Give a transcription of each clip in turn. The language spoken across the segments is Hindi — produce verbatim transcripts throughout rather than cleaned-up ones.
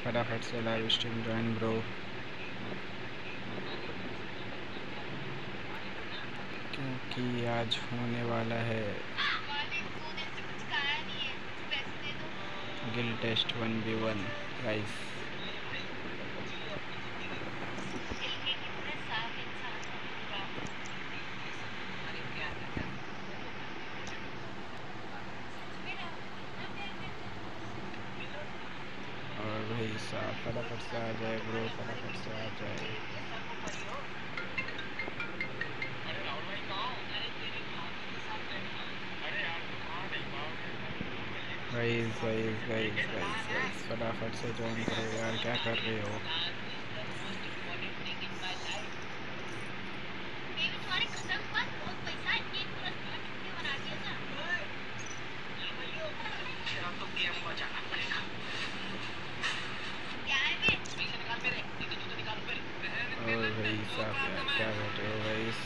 फटाफट से लाइव स्ट्रीम ज्वाइन ब्रो, क्योंकि आज होने वाला है guild test one v one guys. और भाई साहब फटाफट से आ जाए ब्रो, फटाफट से आ जाए। Guys guys guys guys guys फटाफट से ज्वाइन करो यार, क्या कर रहे हो? और भाई साहब यार क्या कर रहे हो गाइस?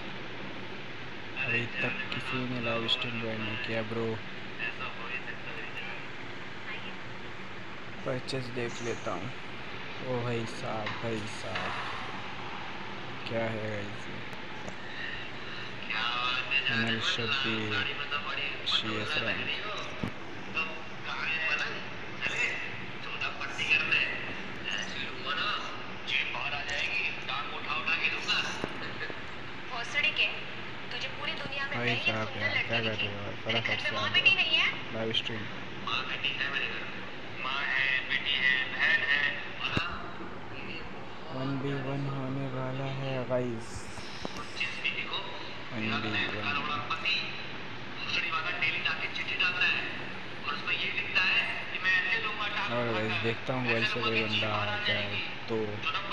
अभी तक किसी ने लाइव स्ट्रीम ज्वाइन नहीं किया ब्रो। परचेस देख लेता हूँ। ओ भाई साहब, भाई साहब क्या है गाइस ये? अनिल शब्बी सी एस रैंक। भाई साहब यार क्या कर रहे हो? फटाफट से आ जाओ live stream. One v one होने वाला है गाइस, वन बी वन। और गाइस देखता हूँ मोबाइल से कोई बंदा आ जाए तो।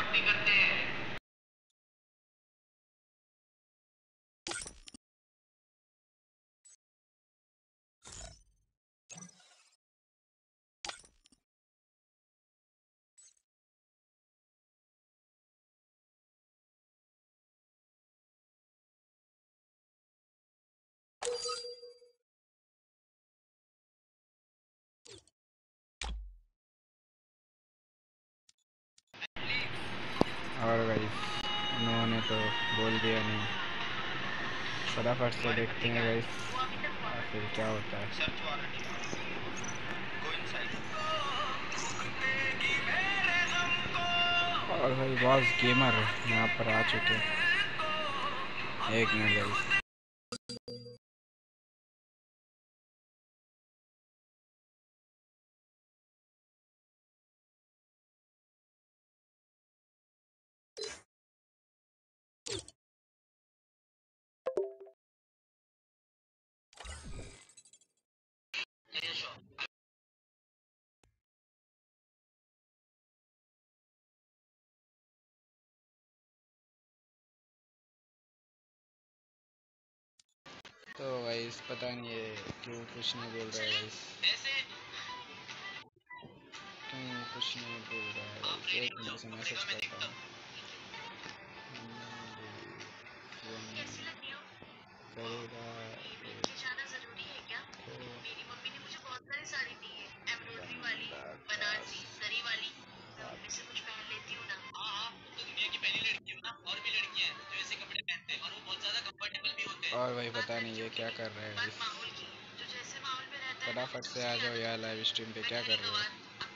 और गाइस उन्होंने तो बोल दिया नहीं, फटाफट से देखते हैं गाइस फिर क्या होता है। और भाई बॉस गेमर यहाँ पर आ चुके हैं। एक मिनट गाइस। तो गाइस पता नहीं है क्यों कुछ नहीं बोल रहा है गाइस, क्यों कुछ नहीं बोल रहा है गाइस। एक मिनट से मैसेज करता हूँ। और भाई पता नहीं ये क्या कर रहे हैं। फटाफट से आ जाओ यार लाइव स्ट्रीम पे, क्या कर रहे हो?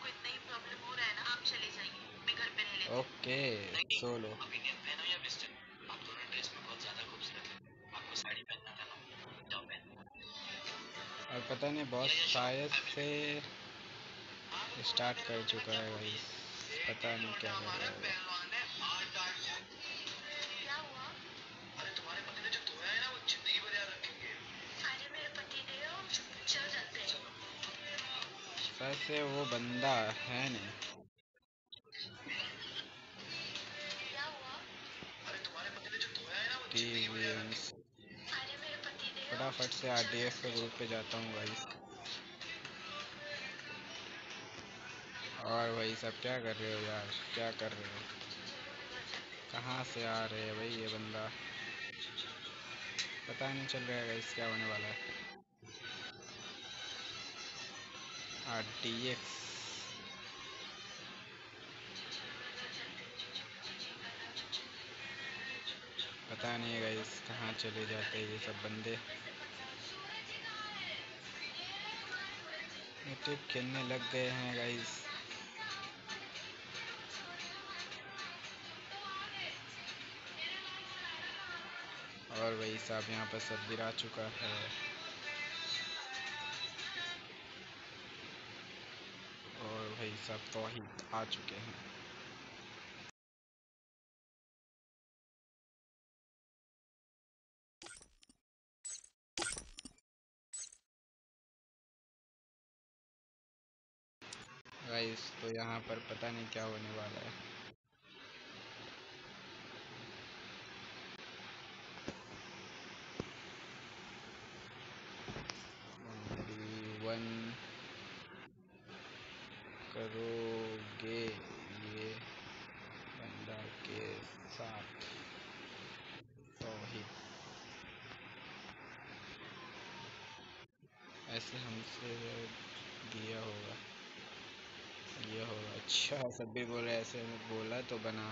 Okay solo. और पता नहीं बॉस शायद से स्टार्ट कर चुका है भाई, पता नहीं क्या कर रहा है। शायद से वो बंदा है नहीं। फटाफट से आर डी एफ के ग्रुप पे जाता हूँ भाई। और भाई सब क्या कर रहे हो यार, क्या कर रहे हो? कहाँ से आ रहे हैं भाई ये बंदा? पता नहीं चल रहा है गाइस क्या होने वाला है। आर डी एक्स पता नहीं गाइस कहाँ चले जाते हैं ये सब बंदे। मिथिक खेलने लग गए हैं गाइस। और भाई साहब यहाँ पर सब गिरा चुका है। और भाई साहब तौहीद आ चुके हैं। गाइस तो यहाँ पर पता नहीं क्या होने वाला है। वन करोगे ये बंदा के साथ तौहीद। ऐसे हमसे दिया होगा ये होगा। अच्छा सब भी बोल रहे ऐसे बोला तो बना।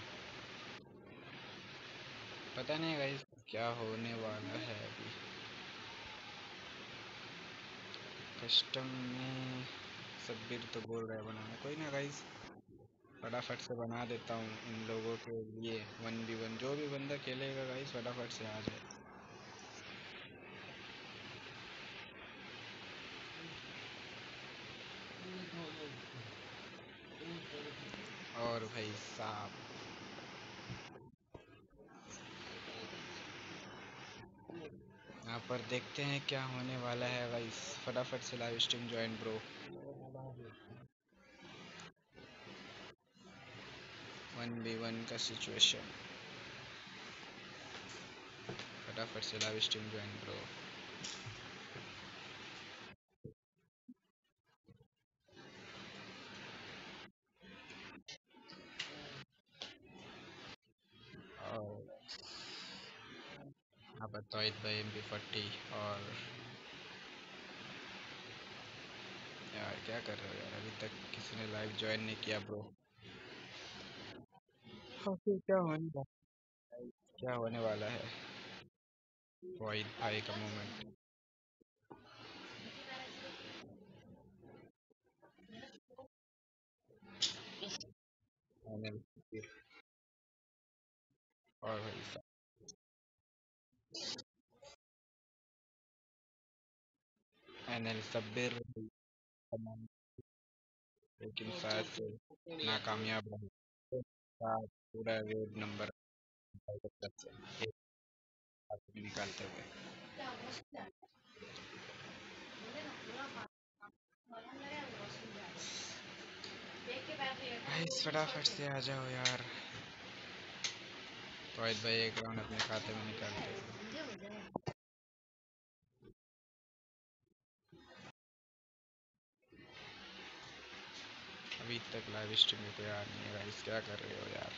पता नहीं गाइस क्या होने वाला है अभी। कस्टम में सब्बिर तो बोल रहा है बनाना। कोई ना गाइस फटाफट से बना देता हूँ इन लोगों के लिए। वन बी वन जो भी बंदा खेलेगा गाइस फटाफट से आ जाए। और भाई साहब यहाँ पर देखते हैं क्या होने वाला है गाइस। फटाफट से live stream join bro. One v one का सिचुएशन। फटाफट से लाइव स्ट्रीम ज्वाइन ब्रो। और यहाँ पर तौहीद भाई एम पी फोर्टी। और यार क्या कर रहे हो यार अभी तक किसी ने लाइव ज्वाइन नहीं किया ब्रो। हाँ, फिर क्या होने वाला क्या होने वाला है। तौहीद भाई का मोमेंट। अनिल और भाई साहब अनिल सब्बिर लेकिन शायद से नाकामयाब रहे। साथ पूरा रेड नंबर एक हाथ में निकालते हुए। भाई फटाफट से आ जाओ यार। तौहीद भाई एक राउंड अपने खाते में निकालते हुए। अभी तक लाइव स्ट्रीम में कोई आ नहीं है गाइस क्या कर रहे हो यार।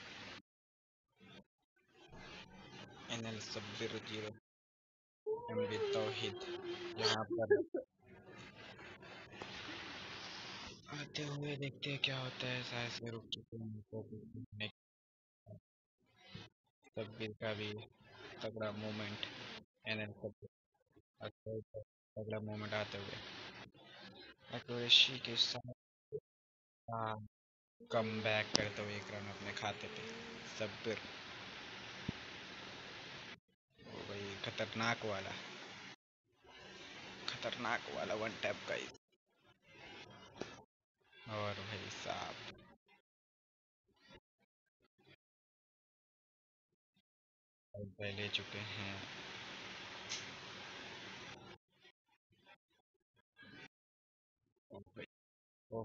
NL Sabbir zero M B Tauhid यहाँ पर आते हुए देखते हैं क्या होता है। शायद से रुक चुके हैं तो सब्बिर का भी तगड़ा मूवमेंट। एनएल सब्बिर तगड़ा मूवमेंट आते हुए एक्यूरेसी के साथ कम बैक करते हुए एक रन अपने खाते पे। सब्बिर वो भाई खतरनाक वाला खतरनाक वाला वन टैप का ही। और भाई साहब ले चुके हैं। और भाई ओ,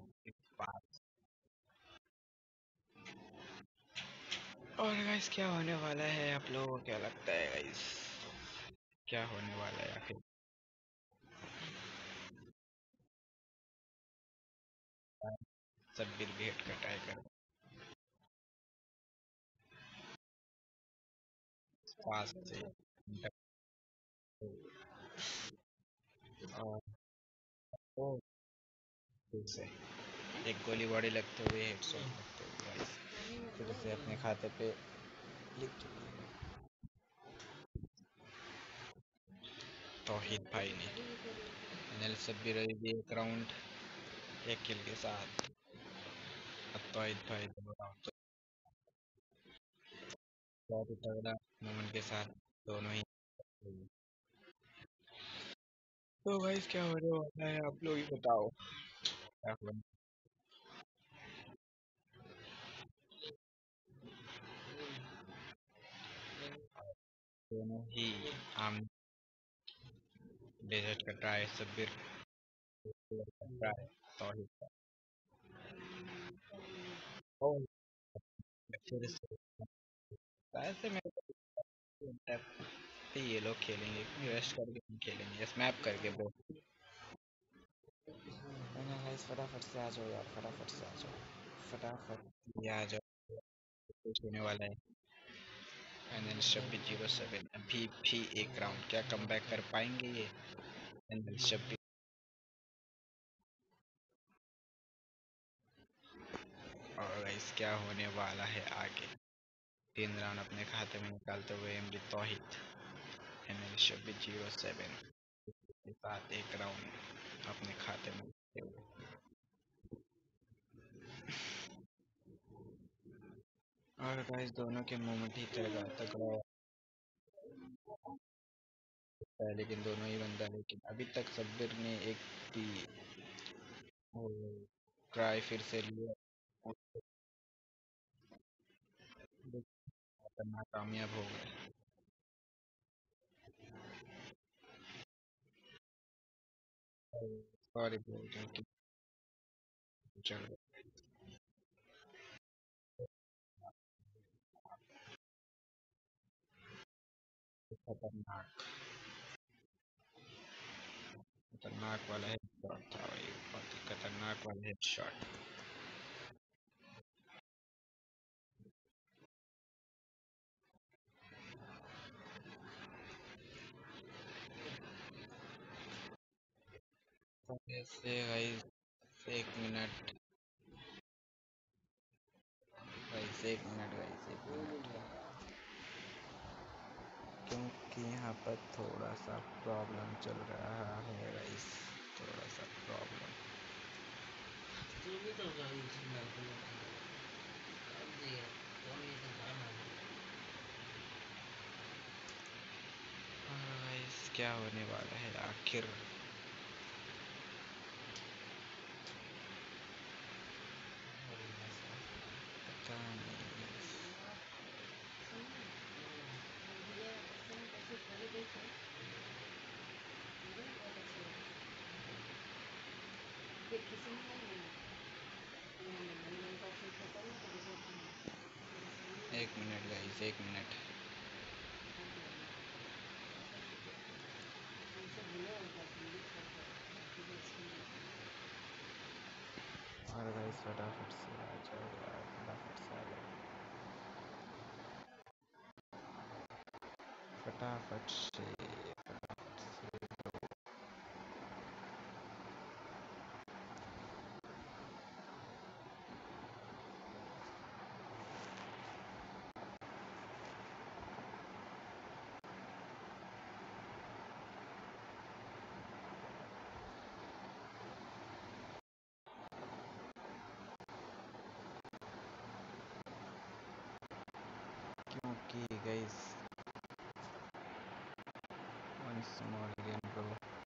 और गाइस क्या होने वाला है आप लोगों को क्या लगता है गाइस क्या होने वाला है आखिर। सब्बिर भी हिट का ट्राई कर फास्ट से। और ओ फिर से एक गोली बॉडी लगते हुए हेड शॉट लगते हुए गाइस फिर से अपने खाते पे लिख चुके हैं। तौहीद भाई ने। एनएल सब्बीर अभी भी एक राउंड एक किल के साथ। अब तौहीद भाई दो राउंड बहुत ही तगड़ा मोमेंट के साथ दोनों ही। तो भाई क्या होने वाला है आप लोग ही बताओ। क्या हुआ? दोनों ही आम डेजर्ट का ट्राई सब्बीर का ट्राई तौहीद का। ओ, फिर से ऐसे मेरे को लगता है कि ये लोग खेलेंगे रेस्ट करके हम खेलेंगे स्मैप करके ब्रो। मैंने गाइस फटाफट से आ जाओ यार फटाफट से आ जाओ फटाफट ये आ जाओ। कुछ होने वाला है। एनएल शब्बीर जीरो सेवन अभी भी एक राउंड क्या कम कर पाएंगे ये। एनएल शब्बीर और गाइस क्या होने वाला है आगे। तीन राउंड अपने खाते में निकालते हुए एमडी तौहीद। एनएल शब्बीर जीरो सेवन के साथ एक राउंड अपने खाते में लेते हुए। और गाइस दोनों के मूवमेंट ही तगड़ा तगड़ा है लेकिन दोनों ही बंदा लेकिन अभी तक सब्बिर ने एक भी ट्राई फिर से लिया करना कामयाब हो गए। सॉरी ब्रो कि चल खतरनाक खतरनाक वाला हेडशॉट था भाई बहुत ही खतरनाक वाला हेडशॉट। ऐसे गाइस एक मिनट गाइस एक मिनट गाइस एक मिनट क्योंकि यहाँ पर थोड़ा सा प्रॉब्लम चल रहा है गाइस थोड़ा सा प्रॉब्लम। गाइस क्या होने वाला है आखिर। पता नहीं। एक मिनट गाइस एक मिनट। और गाइस फटाफट से आ जाओ यार फटाफट से आ जाओ फटाफट से फटाफट से। क्योंकि guys once more again bro।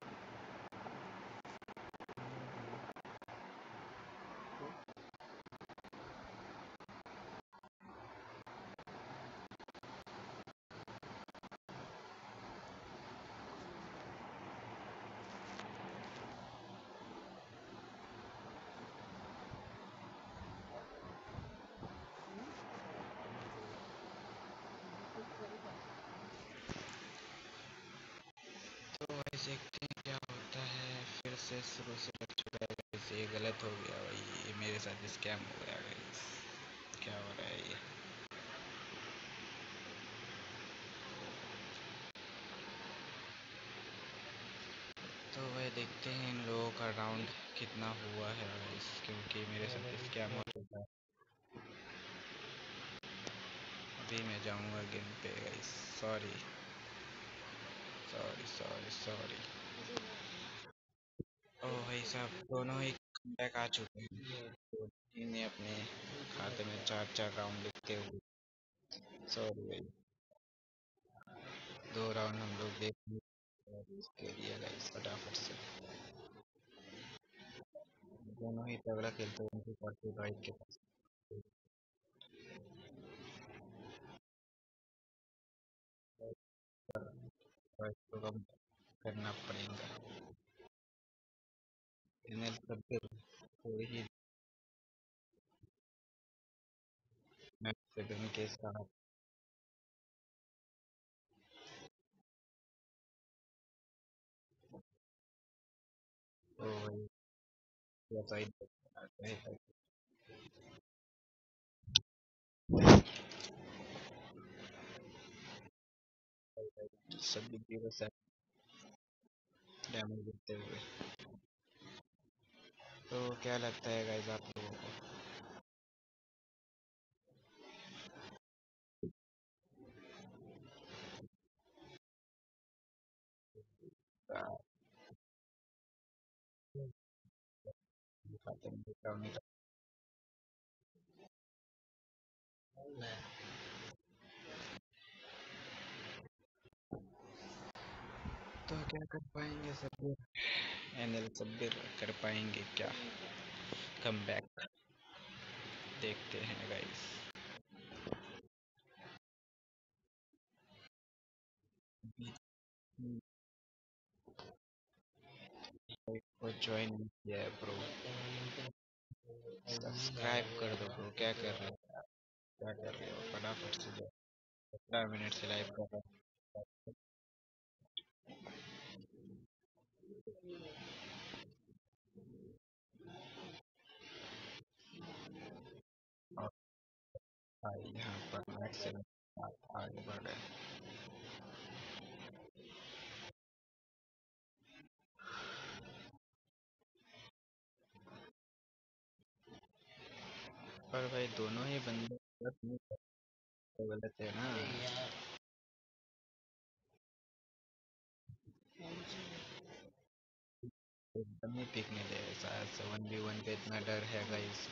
तो गाइस देखते हैं क्या होता है फिर से शुरू से लग चुका है गाइस ये गलत हो गया भाई ये मेरे साथ स्कैम हो गया गाइस। क्या हो रहा है ये। तो भाई देखते हैं इन लोगों का राउंड कितना हुआ है गाइस क्योंकि मेरे साथ स्कैम हो चुका है। अभी मैं जाऊंगा गेम पे guys sorry. Sorry sorry sorry. ओ भाई साहब, दोनों ही बैक आ चुके हैं। तो इन्हें अपने खाते में चार चार राउंड लिखते हुए। सॉरी भाई, दो राउंड हम लोग देख लिए और इसके लिए गाइस फटाफट से दोनों ही तगड़ा खेलते हैं उनकी फोर्टी बाइक के पास। बाइक को कम करना पड़ेगा। इन्हें सब थोड़ी ही मैक्स के साथ। ओ भाई, ऐसा ही है। सभी जीरो से डैमेज देते हुए। तो क्या लगता है गाइस आप लोगों को? खाते में डिस्काउंट नहीं तो क्या कर पाएंगे सब्बिर? एनएल सब्बिर कर पाएंगे क्या कम बैक? देखते हैं गाइस। को ज्वाइन किया है ब्रो, सब्सक्राइब कर दो ब्रो। क्या कर रहे हो? क्या कर रहे हो? फटाफट से जाओ। सत्रह मिनट से लाइव कर रहा हूँ। और भाई यहाँ पर मैक्सिमम आगे बढ़ रहे हैं। पर भाई दोनों ही बंदे गलत नहीं करते, गलत है ना? एकदम ही पीकने दे शायद से। वन बी वन पे इतना डर है गाइस।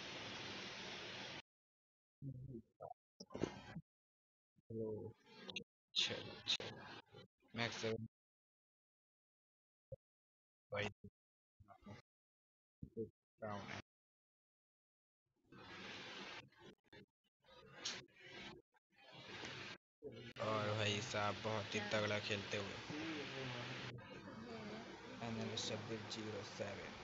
चलो चलो चलो। मैक्स सेवन भाई डाउन है। और भाई साहब बहुत ही तगड़ा खेलते हुए NL Shabbir zero seven.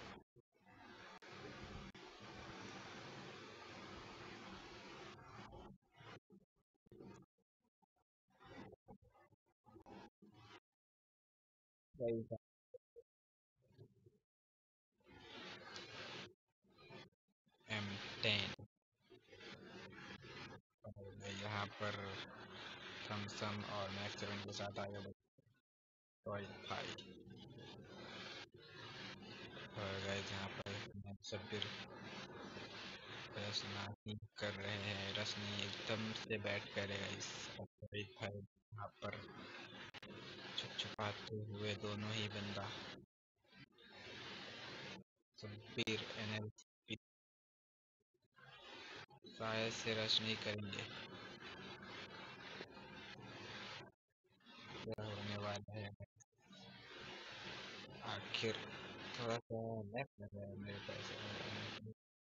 M ten यहाँ पर थम्सन और मैक्स सेवन के साथ आगे बढ़ भाई। और गाइस यहाँ पर शब्बीर रसना कर रहे हैं। रसनी एकदम से बैट करेगा इस भाई। यहाँ पर छुप छुपाते हुए दोनों ही बंदा शब्बीर एनएल शायद से रश नहीं करेंगे। क्या होने वाला है आखिर? थोड़ा सा लैग लग रहा है मेरे पास।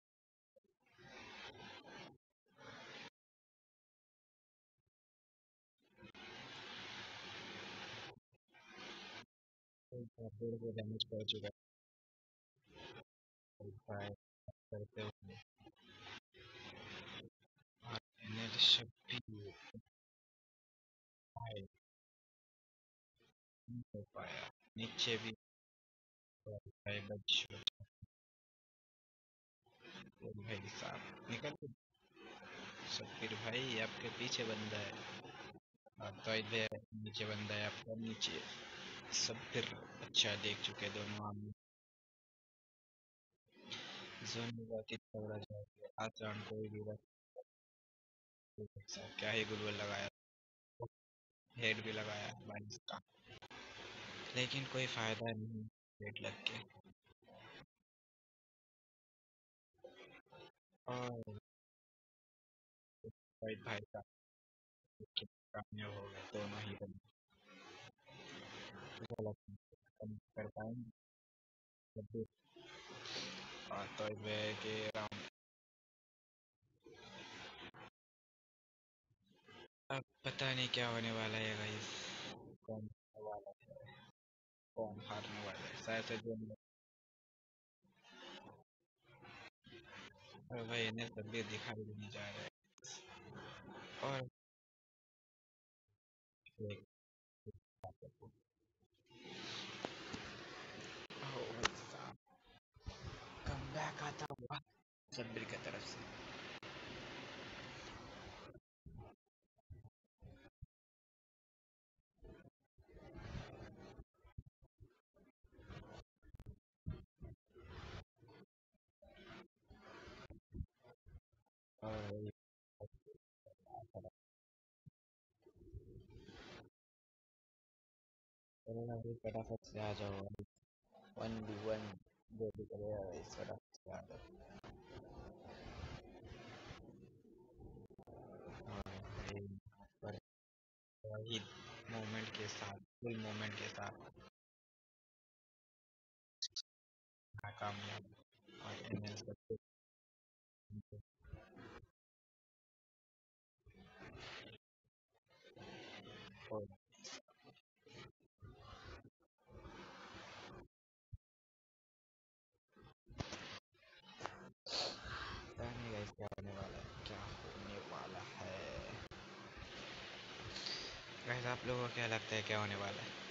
पेड़ को डैमेज कर चुका है करते हुए। और एनएल शब्बीर भाई नहीं हो पाया। नीचे भी भाई बच भाई साहब निकल। शब्बीर भाई आपके पीछे बंदा है। आप तो इधर नीचे बंदा है आपका नीचे। शब्बीर अच्छा देख चुके दोनों हम। जोन में बहुत ही तगड़ा जाएगा आज राउंड कोई भी रख सकता है। क्या ही गुलवल लगाया। हेड भी लगाया बाईस का, लेकिन कोई फायदा नहीं हेड लग के। और भाई भाई का कामयाब हो गए दोनों ही बंदे। गलत कम कर पाएंगे जब भी। और तो ये है कि राउंड अब पता नहीं क्या होने वाला है गाइस। कौन जीतने वाला है, कौन हारने वाला है, शायद से जो और भाई इन्हें तबीयत दिखाई भी नहीं जा रहा है। और एक कम बैक आता हुआ सब्र की तरफ से। और वही करेगा भाई, फटाफट से आ जाओ। वन बी वन जो भी करेगा इस फटाफट से आ जाओ। और भाई पर वही मोमेंट के साथ, फुल मोमेंट के साथ नाकामयाब। और एनएल सबसे और पता नहीं गाइस क्या होने वाला है, क्या होने वाला है। गाइस आप लोगों को क्या लगता है क्या होने वाला है?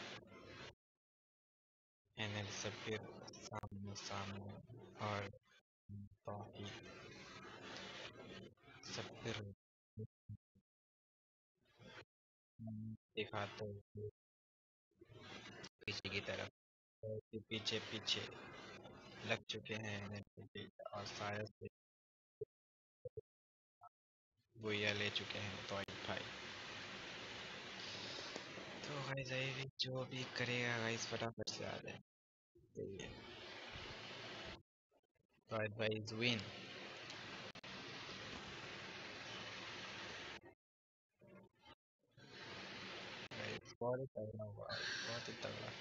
एनएल सबके सामने सामने और बाकी सब फिर दिखाते हुए पीछे की तरफ, और पीछे पीछे लग चुके हैं एनएल के पीछे, और शायद से भूया ले चुके हैं तो भाई। तो गाइस ये भी जो भी करेगा गाइस फटाफट से आ जाए। सही है। तो भाई इज विन। गाइस बहुत ही तगड़ा हुआ, बहुत ही तगड़ा।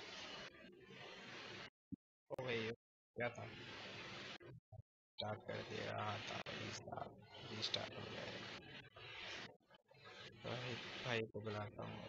ओ भाई क्या था, स्टार्ट कर दिया रहा था स्टार्ट, रीस्टार्ट हो गया। तो भाई भाई को बुलाता हूँ।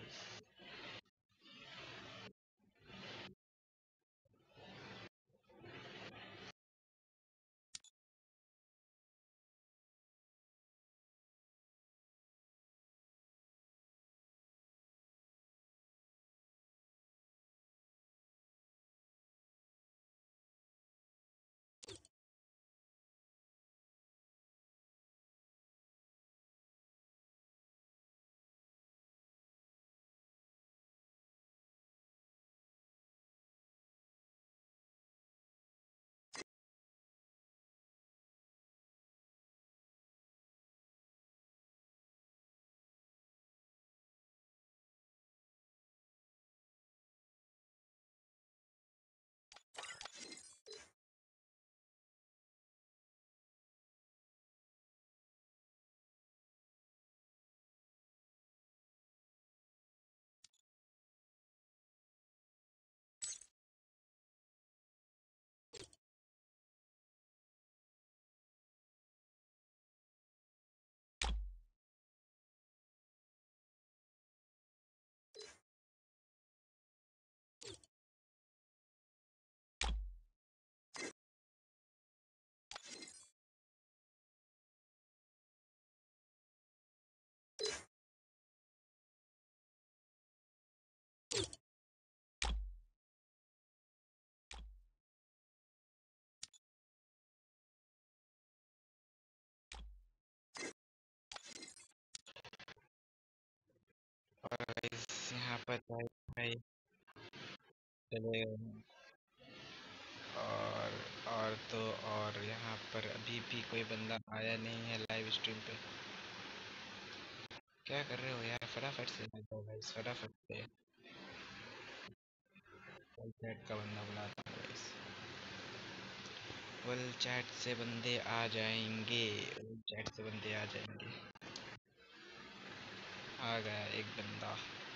और गाइस यहाँ पर भाई भाई चले गए हैं। और और तो और यहाँ पर अभी भी कोई बंदा आया नहीं है लाइव स्ट्रीम पे। क्या कर रहे हो यार, फटाफट से आ जाओ गाइस, फटाफट से। फुल चैट का बंदा बुलाता हूँ गाइस। फुल चैट से बंदे आ जाएंगे, फुल चैट से बंदे आ जाएंगे। आ गया एक बंदा।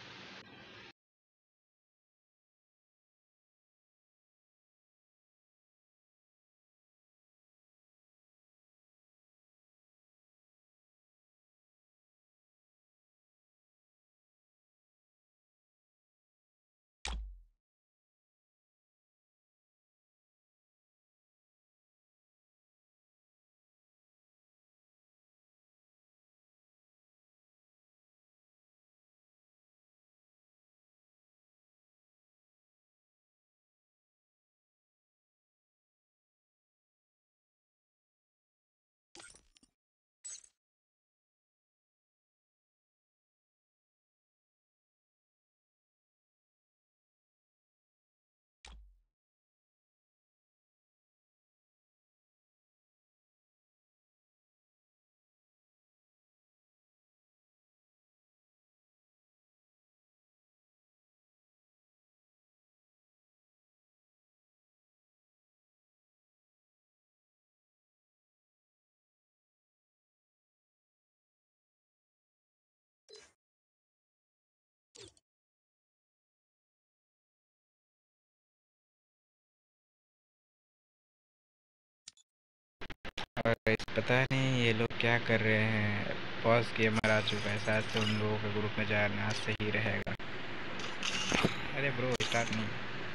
और guys, पता नहीं ये लोग क्या कर रहे हैं। पॉज गेमर आ चुका है, शायद से उन लोगों के ग्रुप में जाना सही रहेगा। अरे ब्रो स्टार्ट नहीं।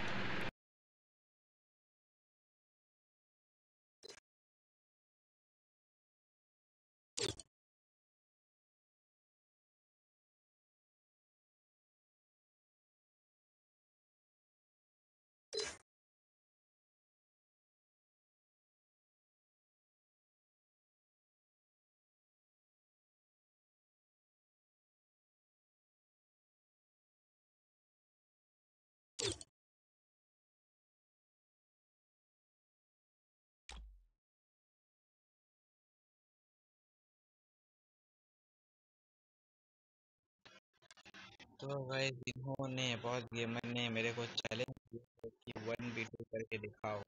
तो भाई इन्होंने बहुत गेमर ने मेरे को चैलेंज किया कि वन बी टू करके दिखाओ।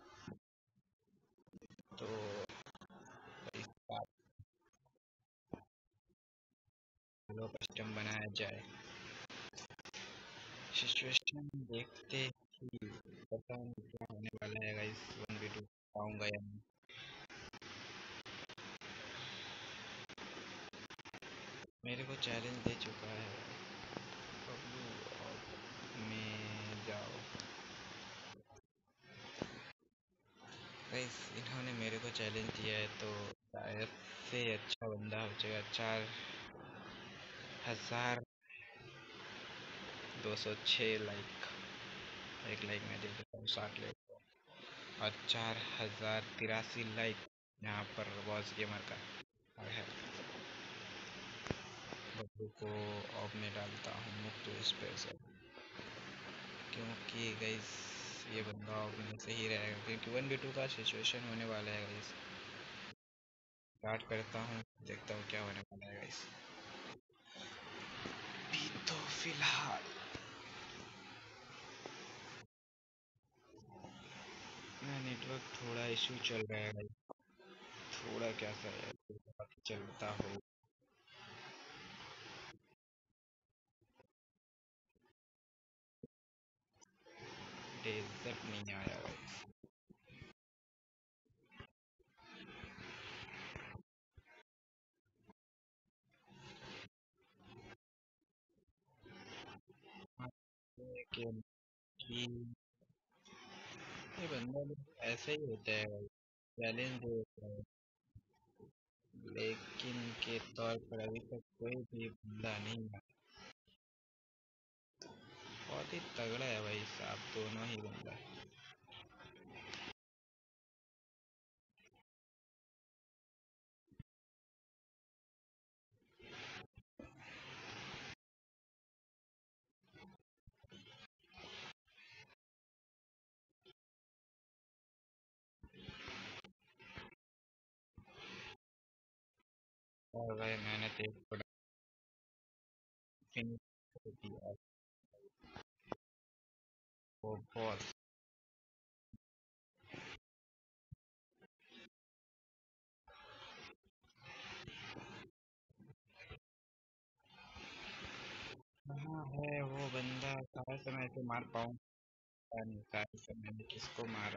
तो इस बात लो कस्टम बनाया जाए। सिचुएशन देखते ही पता नहीं क्या होने वाला है गाइस, वन बी टू पाऊंगा या नहीं। मेरे को चैलेंज दे चुका है। बबलू और में जाओ गाइस, इन्होंने मेरे को चैलेंज दिया है तो शायद से अच्छा बंदा हो जाएगा। चार हजार दो सौ छः लाइक, एक लाइक मैं दे देता हूँ, साठ लाइक। और चार हजार तिरासी लाइक यहाँ पर वॉच गेमर का है। बब्बू को ऑफ में डालता हूँ मुफ्त स्पेशल, क्योंकि गाइस ये बंदा ऑफ में सही रहेगा, क्योंकि वन बी टू का सिचुएशन होने वाला है गाइस। स्टार्ट करता हूँ, देखता हूँ क्या होने वाला है गाइस। अभी तो फिलहाल मेरा नेटवर्क थोड़ा इशू चल रहा है गाइस। थोड़ा क्या सा है, चलता हो। डेजर्ट नहीं आया गाइस। हाँ, लेकिन कि ये बंदा भी ऐसे ही होता है, चैलेंज देता है, लेकिन के तौर पर अभी तक कोई भी बंदा नहीं है। बहुत ही तगड़ा है भाई साहब, दोनों ही बंदा। और भाई मैंने तो एक फिनिश कर दिया वो बॉस। कहाँ है वो बंदा? शायद से मैं इसे मार पाऊँ, नहीं शायद से मैंने किसको मारा।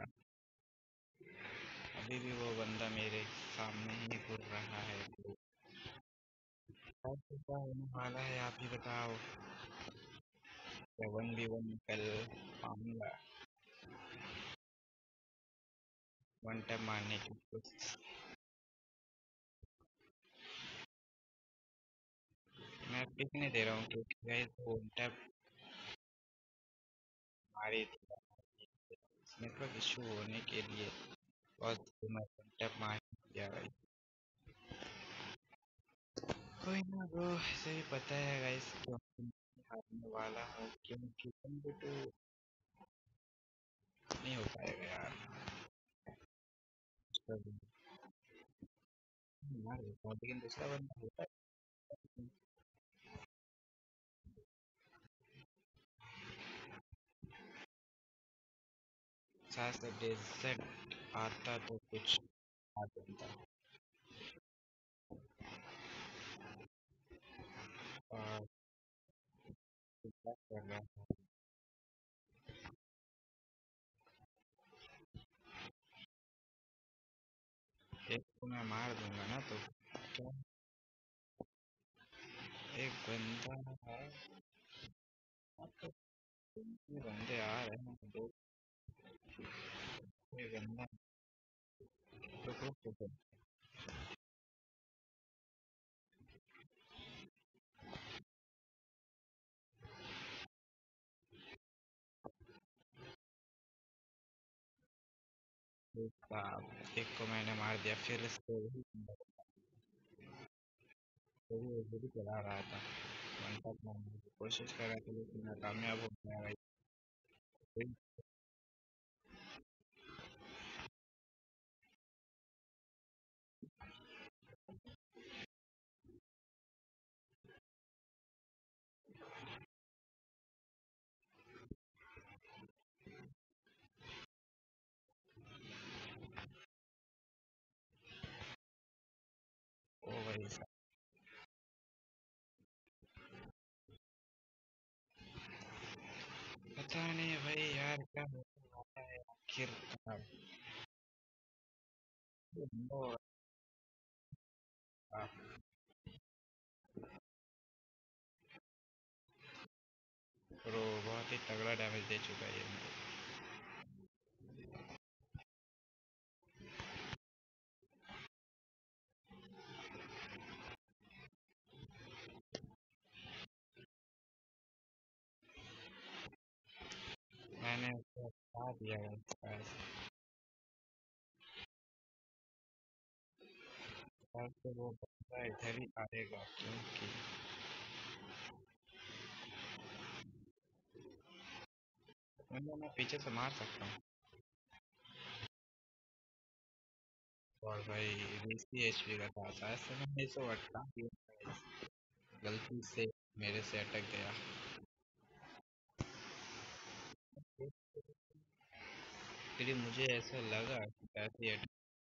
अभी भी वो बंदा मेरे सामने ही घूर रहा है। शायद से क्या होने वाला है आप ही बताओ। क्या वन बी वन निकल पाऊंगा? वन टैप मारने की कोशिश। मैं पिक नहीं दे रहा हूँ क्योंकि गाइस वो वन टैप मारी थी। नेटवर्क इशू होने के लिए बहुत मैं वन टैप मार दिया गाइस। कोई ना ब्रो, ऐसे ही पता है गाइस क्यों हारने वाला हूँ, क्योंकि वन बी टू नहीं हो पाएगा यार। मार देता हूँ लेकिन दूसरा बंदा होता है। साथ से डेजर्ट आता तो कुछ आ बनता। और क्या कर रहा है? एक को मैं मार दूंगा ना तो क्या? एक बंदा है, ये बंदे आ रहे हैं दो। ये बंदा तो रुक रुक। रुक, एक को मैंने मार दिया फिर इसको वही वही वही चला रहा था। वन टैप मारने की कोशिश कर रहा था लेकिन मैं कामयाब हो गया भाई। ओ भाई साहब, पता नहीं भाई यार क्या होने वाला है आखिरकार। ये बंदा हो रहा है। ब्रो बहुत ही तगड़ा डैमेज दे चुका है ये मुझे। मैंने उसको हटा दिया है शायद। शायद से वो बंदा इधर ही आएगा क्योंकि मतलब मैं पीछे से मार सकता हूँ। और भाई बीस एचपी का था, शायद से मैंने इसे हटा दिया, गलती से मेरे से अटक गया। फिर मुझे ऐसा लगा कि ऐसे अटक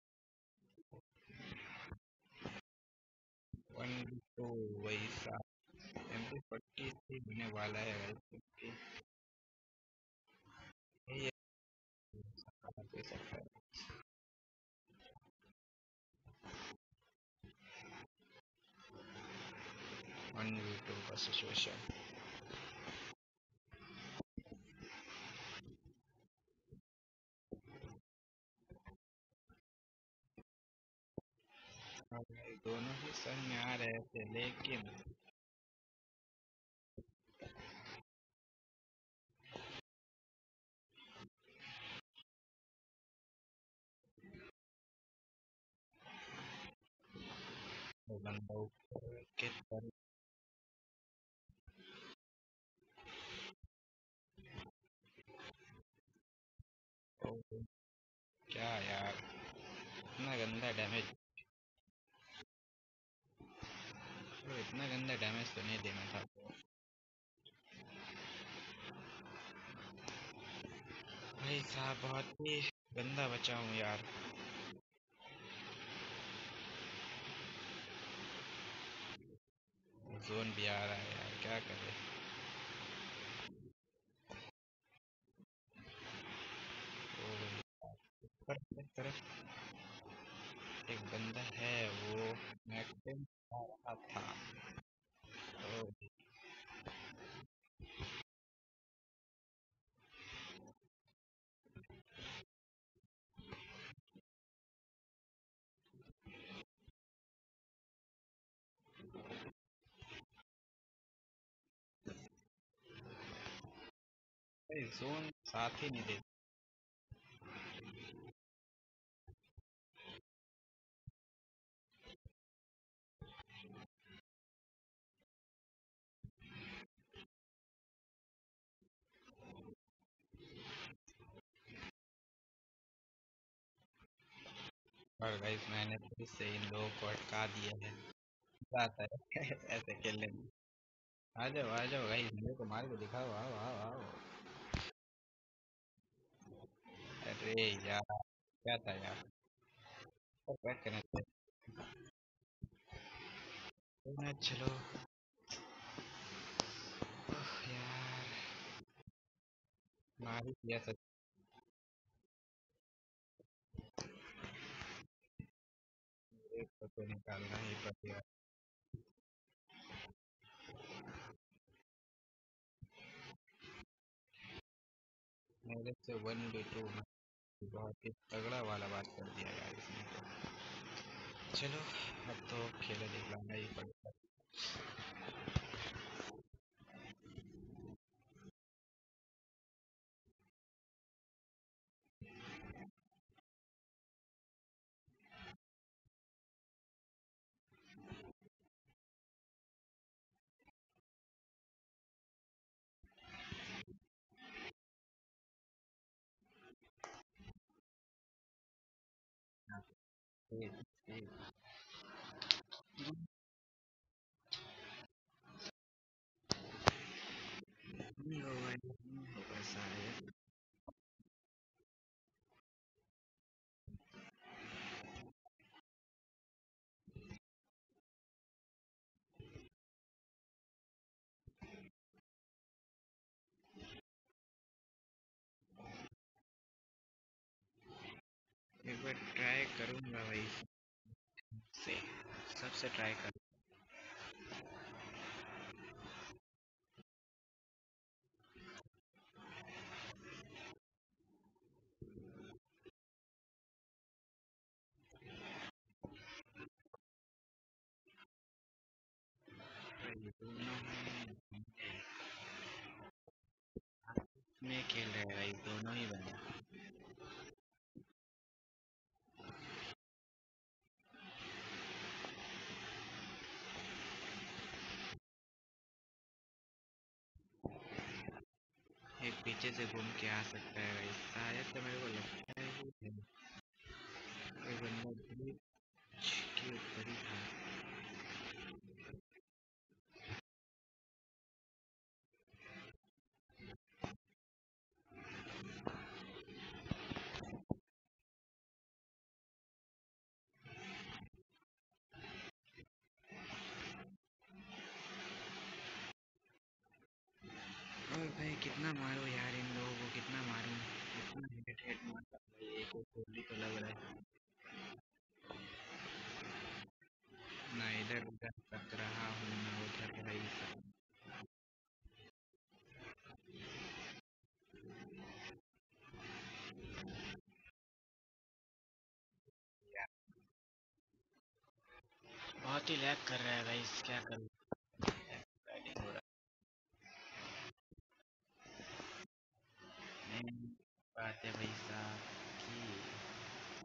वन तो वैसा एम पी फोर्टी थ्री होने वाला है भाई, क्योंकि ये दे सकता है। वन वी टू का सिचुएशन। भाई दोनों ही संग में आ रहे थे लेकिन वो बंदा ऊपर के तरफ। ओ, क्या यार, इतना गंदा डैमेज। इतना गंदा डैमेज तो नहीं देना था। भाई साहब बहुत ही गंदा बचा हूँ यार। जोन भी आ रहा है यार, क्या करे। ऊपर की तरफ एक बंदा है, वो मैक्सिम आ रहा था। ओ, भाई जोन साथ ही नहीं देता। और गाइस मैंने फिर से इन लोगों को अटका दिया है। मजा आता है ऐसे खेलने में। आ जाओ आ जाओ गाइस, मेरे को मार के दिखाओ, आओ आओ आओ। अरे यार, क्या था यार। तो बैक करना चाहिए। कोई ना, चलो। ओह यार, मार ही दिया सच। एक को तो निकालना ही पड़ेगा। मेरे से वन बी टू में बहुत ही तगड़ा वाला बात कर दिया यार इसने तो। चलो, अब तो खेला दिखलाना ही पड़ेगा। ठीक ठीक। नहीं होगा, नहीं होगा शायद। एक बार ट्राई करूंगा भाई से, सबसे ट्राई कर। ये दोनों में खेल रहे हैं भाई, दोनों ही बंदे। एक पीछे से घूम के आ सकता है भाई, शायद तो मेरे को लगता है कि ये बंदा ब्रिज के ऊपर ही था। और भाई कितना मारो यार इन लोगों को, कितना मारूं। इतना हेड हेड मारता भाई, एक एक गोली तो लग रहा है। ना इधर उधर तक रहा हूँ, ना उधर भाई सब। बहुत ही लैग कर रहा है भाई, क्या करूँ। बैटिंग हो रहा है नहीं। बात है भाई साहब कि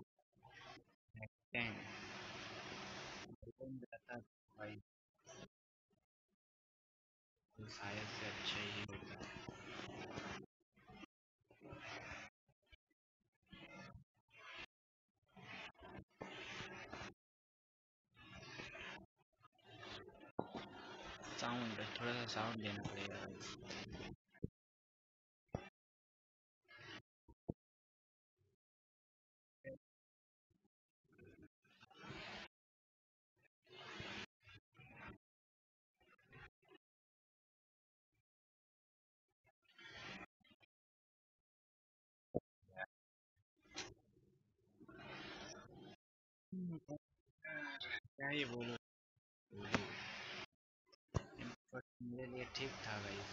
नेक्स्ट टाइम जाता भाई तो शायद से अच्छा ही होता। साउंड थोड़ा सा साउंड देना पड़ेगा गाइस। क्या ही बोलूं, बट मेरे लिए ठीक था गाइस।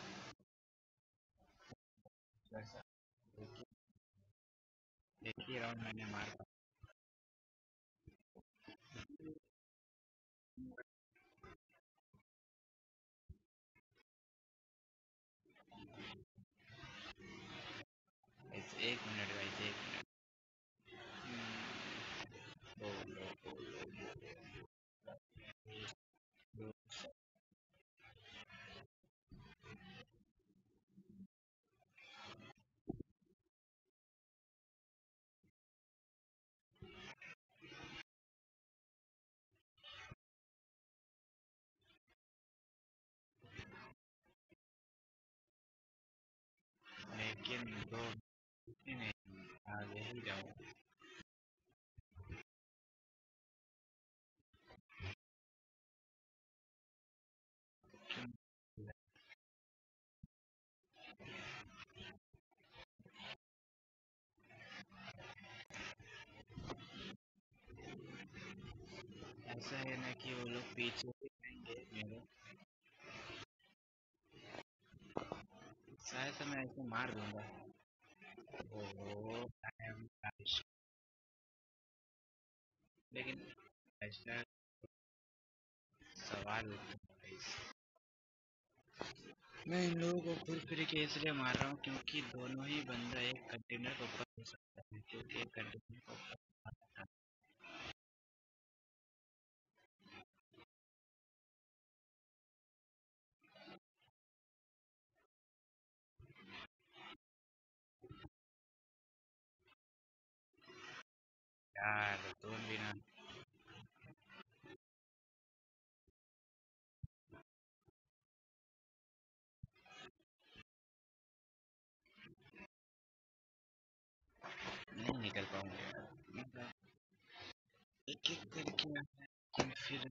वैसा एक ही एक ही राउंड मैंने मार गाइस। एक मिनट गाइस, एक मिनट। दो दो दो लेकिन दो नहीं, आगे ही जाऊँ। ऐसा है ना कि वो लोग पीछे भी रहेंगे मेरे, शायद तो मैं ऐसे मार दूंगा। ओहो, I am nice। लेकिन ऐसा सवाल उठता है गाइस। मैं इन लोगों को फिर फिर के इसलिए मार रहा हूँ क्योंकि दोनों ही बंदा एक कंटेनर के ऊपर हो सकता है, क्योंकि एक कंटेनर के ऊपर। यार तुम भी ना, नहीं निकल पाऊंगा यार। मतलब एक एक करके मैं फिर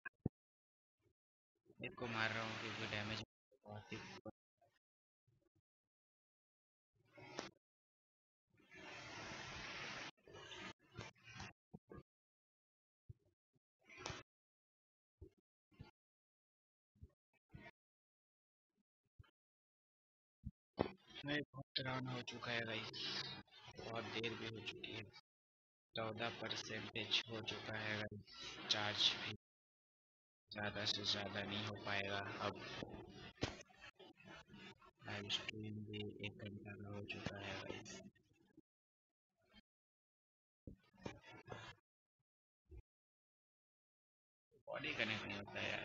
एक को मार रहा हूँ क्योंकि डैमेज बहुत ही। मैं बहुत राउंड हो चुका है गाइस, बहुत देर भी हो चुकी है। चौदह परसेंटेज हो चुका है गाइस। चार्ज भी ज़्यादा से ज़्यादा नहीं हो पाएगा अब। लाइव स्ट्रीम भी एक घंटा का हो चुका है गाइस। बॉडी कनेक्ट नहीं होता यार।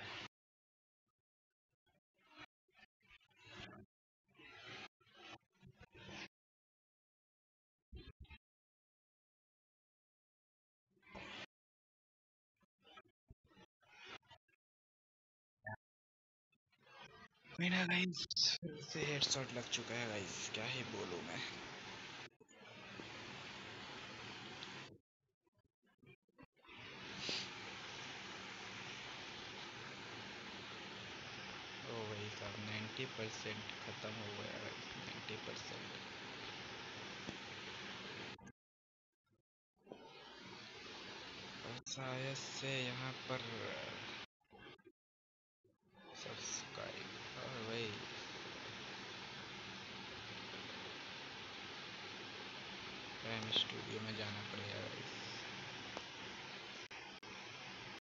मेरा गाइस फिर से हेडशॉट लग चुका है गाइस, क्या ही बोलूँ मैं। ओ भाई साहब, नाइन्टी परसेंट ख़त्म हो गया गाइस, नाइन्टी परसेंट। और शायद से यहाँ पर सब्सक्राइब, और भाई प्राइम स्टूडियो में जाना पड़ेगा गाइस।